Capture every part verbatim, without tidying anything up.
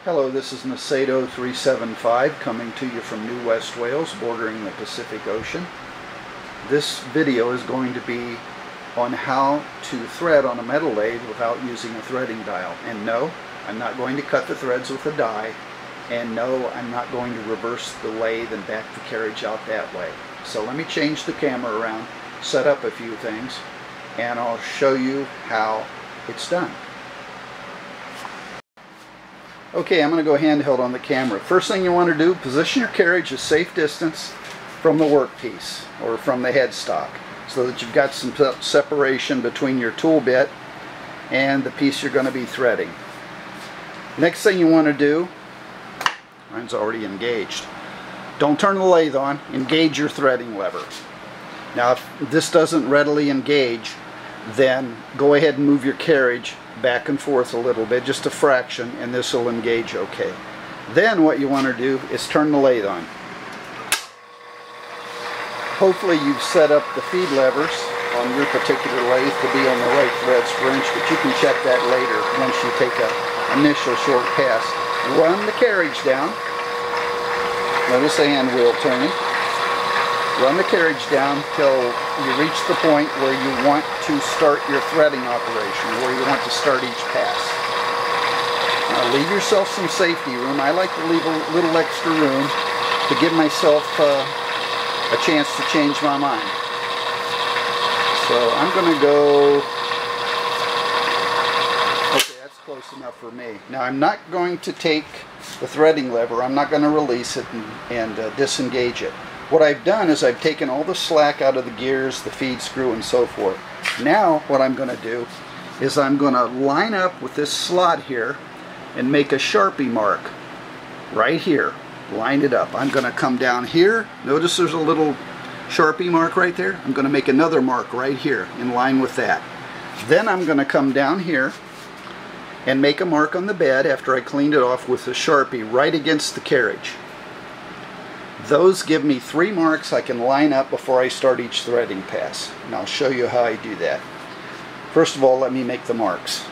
Hello, this is Lathe three seven five coming to you from New West Wales, bordering the Pacific Ocean. This video is going to be on how to thread on a metal lathe without using a threading dial. And no, I'm not going to cut the threads with a die. And no, I'm not going to reverse the lathe and back the carriage out that way. So let me change the camera around, set up a few things, and I'll show you how it's done. Okay, I'm going to go handheld on the camera. First thing you want to do, position your carriage a safe distance from the workpiece or from the headstock so that you've got some separation between your tool bit and the piece you're going to be threading. Next thing you want to do, mine's already engaged. Don't turn the lathe on, engage your threading lever. Now if this doesn't readily engage, then go ahead and move your carriage back and forth a little bit, just a fraction, and this will engage okay. Then what you want to do is turn the lathe on. Hopefully you've set up the feed levers on your particular lathe to be on the right threads per inch, but you can check that later once you take an initial short pass. Run the carriage down. Notice the hand wheel turning. Run the carriage down till you reach the point where you want to start your threading operation, where you want to start each pass. Now leave yourself some safety room. I like to leave a little extra room to give myself uh, a chance to change my mind. So I'm going to go... Okay, that's close enough for me. Now I'm not going to take the threading lever. I'm not going to release it and, and uh, disengage it. What I've done is I've taken all the slack out of the gears, the feed screw, and so forth. Now what I'm going to do is I'm going to line up with this slot here and make a Sharpie mark right here. Line it up. I'm going to come down here. Notice there's a little Sharpie mark right there. I'm going to make another mark right here in line with that. Then I'm going to come down here and make a mark on the bed after I cleaned it off with a Sharpie right against the carriage. Those give me three marks I can line up before I start each threading pass. And I'll show you how I do that. First of all, let me make the marks.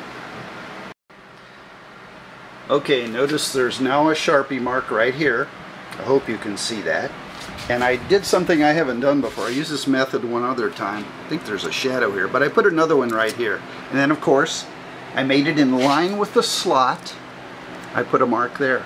Okay, notice there's now a Sharpie mark right here. I hope you can see that. And I did something I haven't done before. I used this method one other time. I think there's a shadow here, but I put another one right here. And then of course, I made it in line with the slot. I put a mark there.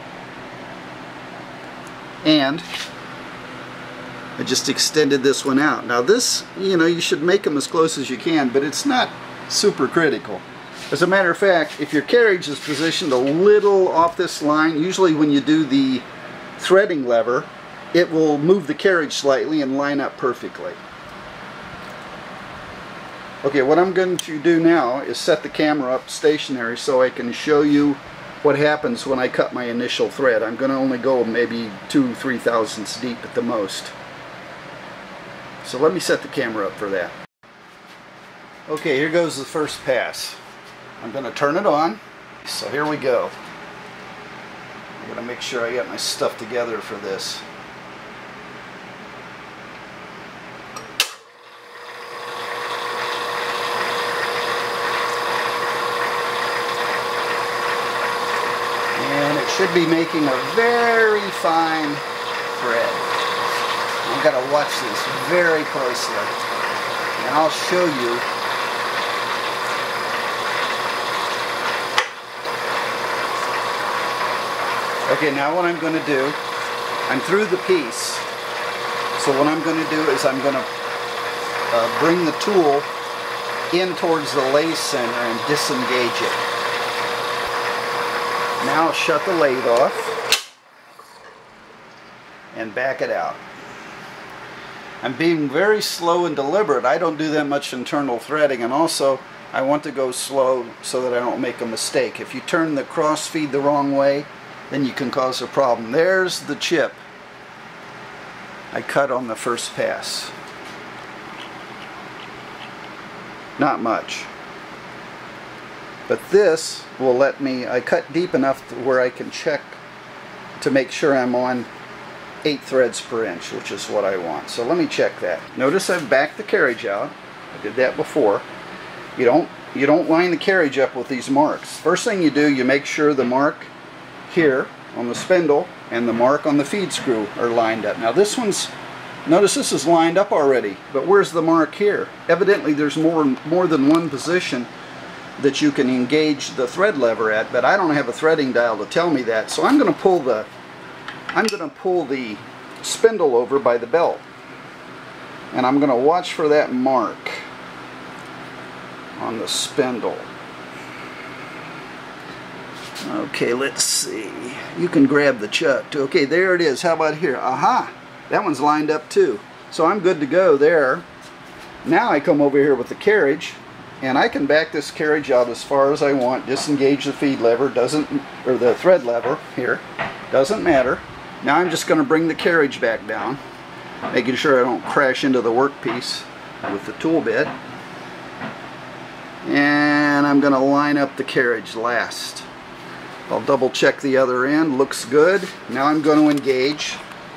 And I just extended this one out. Now this, you know, you should make them as close as you can, but it's not super critical. As a matter of fact, if your carriage is positioned a little off this line, usually when you do the threading lever, it will move the carriage slightly and line up perfectly. Okay, what I'm going to do now is set the camera up stationary so I can show you what happens when I cut my initial thread. I'm going to only go maybe two, three thousandths deep at the most. So let me set the camera up for that. Okay, here goes the first pass. I'm going to turn it on. So here we go. I'm going to make sure I get my stuff together for this. Should be making a very fine thread. I've got to watch this very closely, and I'll show you. Okay, now what I'm going to do, I'm through the piece, so what I'm going to do is I'm going to uh, bring the tool in towards the lathe center and disengage it. Now I'll shut the lathe off and back it out. I'm being very slow and deliberate. I don't do that much internal threading, and also I want to go slow so that I don't make a mistake. If you turn the cross feed the wrong way, then you can cause a problem. There's the chip I cut on the first pass. Not much. But this will let me, I cut deep enough to where I can check to make sure I'm on eight threads per inch, which is what I want. So let me check that. Notice I've backed the carriage out. I did that before. You don't you don't line the carriage up with these marks. First thing you do, you make sure the mark here on the spindle and the mark on the feed screw are lined up. Now this one's, notice this is lined up already, but where's the mark here? Evidently there's more, more than one position that you can engage the thread lever at, but I don't have a threading dial to tell me that, so I'm going to pull the I'm going to pull the spindle over by the belt, and I'm going to watch for that mark on the spindle. Okay, let's see. You can grab the chuck too. Okay, there it is. How about here? Aha! That one's lined up too. So I'm good to go there. Now I come over here with the carriage, and I can back this carriage out as far as I want, disengage the feed lever, doesn't, or the thread lever here, doesn't matter. Now I'm just going to bring the carriage back down, making sure I don't crash into the workpiece with the tool bit. And I'm going to line up the carriage last. I'll double check the other end, looks good. Now I'm going to engage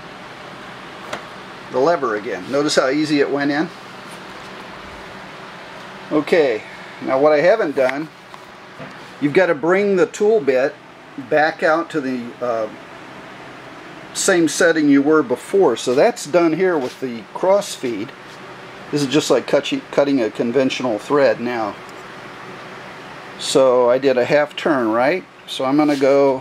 the lever again. Notice how easy it went in? Okay, now what I haven't done, you've got to bring the tool bit back out to the uh, same setting you were before. So that's done here with the cross feed. This is just like cutting a conventional thread now. So I did a half turn, right? So I'm going to go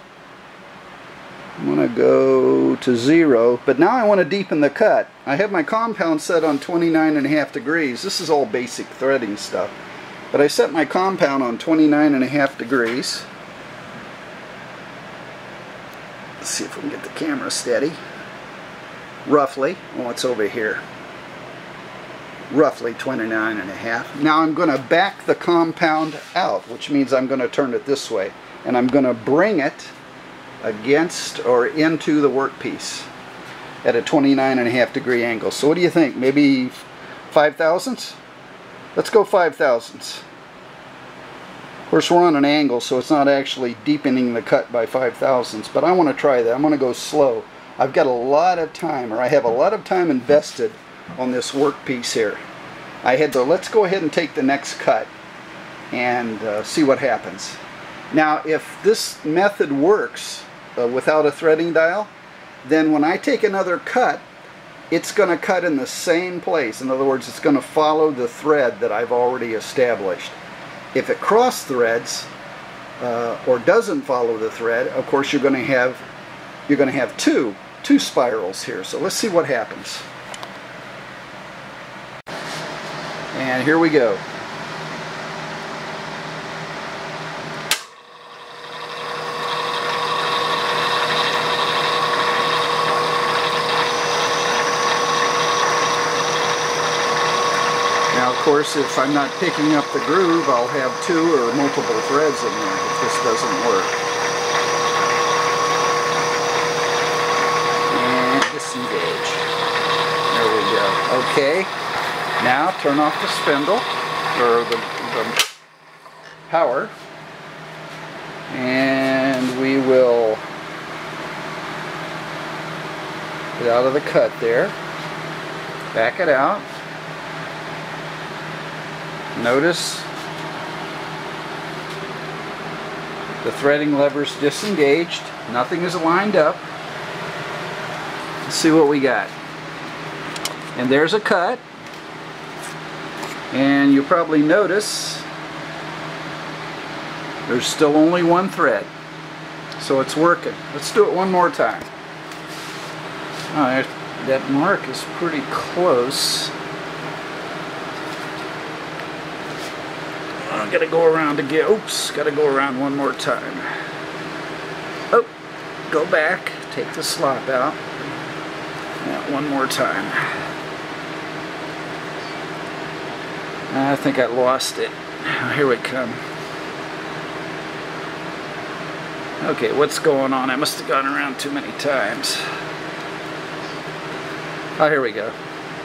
I'm going to go to zero, but now I want to deepen the cut. I have my compound set on twenty-nine and a half degrees. This is all basic threading stuff. But I set my compound on twenty-nine and a half degrees. Let's see if we can get the camera steady. Roughly, oh, it's over here. Roughly twenty-nine and a half. Now I'm going to back the compound out, which means I'm going to turn it this way. And I'm going to bring it against or into the workpiece at a twenty-nine and a half degree angle. So what do you think? Maybe five thousandths? Let's go five thousandths. Of course we're on an angle, so it's not actually deepening the cut by five thousandths, but I want to try that. I'm going to go slow. I've got a lot of time, or I have a lot of time invested on this workpiece here. I had to, let's go ahead and take the next cut and uh, see what happens. Now if this method works uh, without a threading dial, then when I take another cut, it's going to cut in the same place. In other words, it's going to follow the thread that I've already established. If it cross threads uh, or doesn't follow the thread, of course you're going to have you're going to have two two spirals here. So let's see what happens. And here we go. Now, of course, if I'm not picking up the groove, I'll have two or multiple threads in there if this doesn't work. And disengage. There we go. Okay. Now turn off the spindle, or the, the power, and we will get out of the cut there, back it out. Notice the threading lever's disengaged, nothing is lined up. Let's see what we got. And there's a cut. And you'll probably notice there's still only one thread. So it's working. Let's do it one more time. Oh, that mark is pretty close. I've got to go around again. Oops, got to go around one more time. Oh, go back, take the slop out. Yeah, one more time. I think I lost it. Here we come. Okay, what's going on? I must have gone around too many times. Oh, here we go.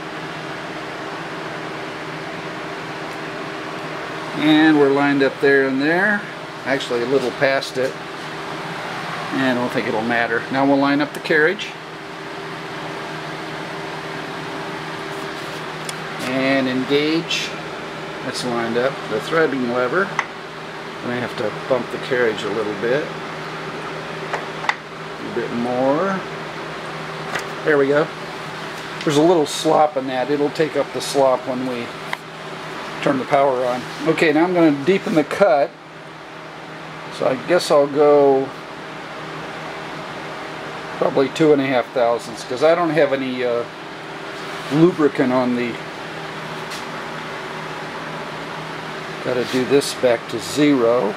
And we're lined up there and there. Actually, a little past it. And I don't think it'll matter. Now we'll line up the carriage. And engage That's lined up. The threading lever. And I have to bump the carriage a little bit. A bit more. There we go. There's a little slop in that. It'll take up the slop when we turn the power on. Okay, now I'm going to deepen the cut. So I guess I'll go probably two and a half thousandths because I don't have any uh, lubricant on the. Got to do this back to zero.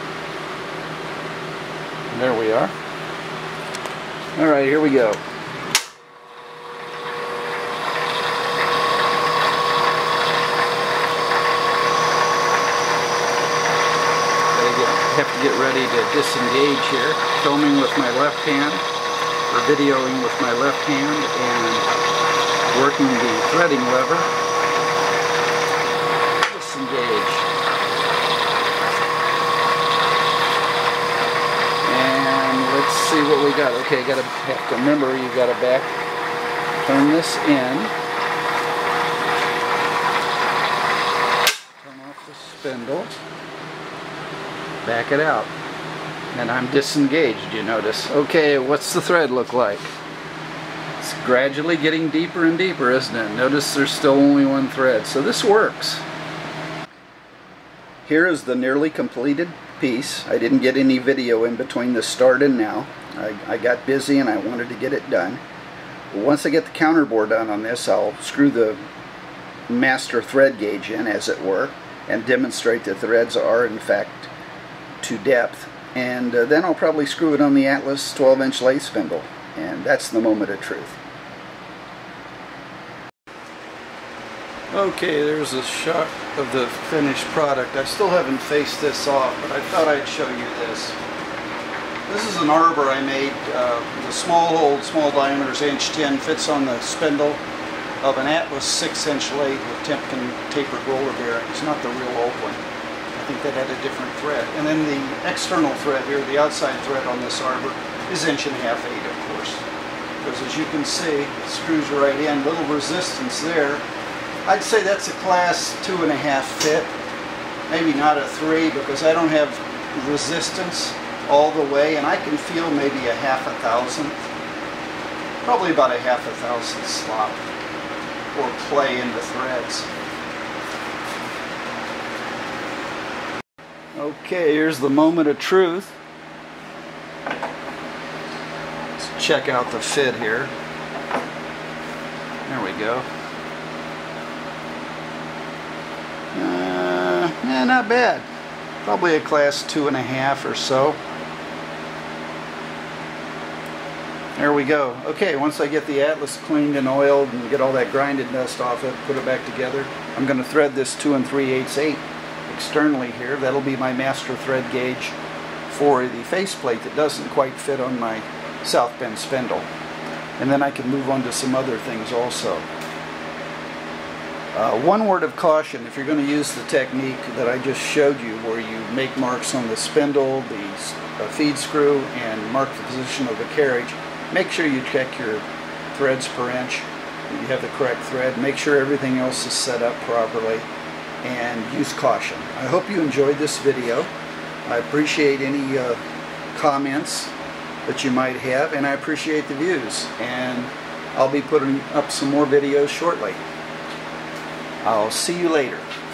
And there we are. All right, here we go. Have to get ready to disengage here. Filming with my left hand, or videoing with my left hand, and working the threading lever. Disengage. And let's see what we got. Okay, gotta have to remember you gotta back turn this in. Turn off the spindle. Back it out. And I'm disengaged, you notice. Okay, what's the thread look like? It's gradually getting deeper and deeper, isn't it? Notice there's still only one thread. So this works. Here is the nearly completed piece. I didn't get any video in between the start and now. I, I got busy and I wanted to get it done. Once I get the counterbore done on this, I'll screw the master thread gauge in, as it were, and demonstrate that the threads are in fact to depth, and uh, then I'll probably screw it on the Atlas twelve inch lathe spindle, and that's the moment of truth. Okay, there's a shot of the finished product. I still haven't faced this off, but I thought I'd show you this. This is an arbor I made. Uh, the small hole, small diameters, inch ten, fits on the spindle of an Atlas six inch lathe with Timken tapered roller bearings, not the real old one. I think that had a different thread. And then the external thread here, the outside thread on this arbor, is inch and a half eight, of course. Because as you can see, it screws right in. Little resistance there. I'd say that's a class two and a half fit. Maybe not a three, because I don't have resistance all the way, and I can feel maybe a half a thousandth. Probably about a half a thousandth slop or play in the threads. Okay, here's the moment of truth. Let's check out the fit here. There we go. Uh, yeah, not bad. Probably a class two and a half or so. There we go. Okay, once I get the Atlas cleaned and oiled and get all that grinded dust off it, put it back together, I'm going to thread this two and three eighths eight externally here. That'll be my master thread gauge for the faceplate that doesn't quite fit on my South Bend spindle. And then I can move on to some other things also. Uh, one word of caution: if you're going to use the technique that I just showed you, where you make marks on the spindle, the uh, feed screw, and mark the position of the carriage, make sure you check your threads per inch, that you have the correct thread, make sure everything else is set up properly, and use caution. I hope you enjoyed this video. I appreciate any uh, comments that you might have, and I appreciate the views. And I'll be putting up some more videos shortly. I'll see you later.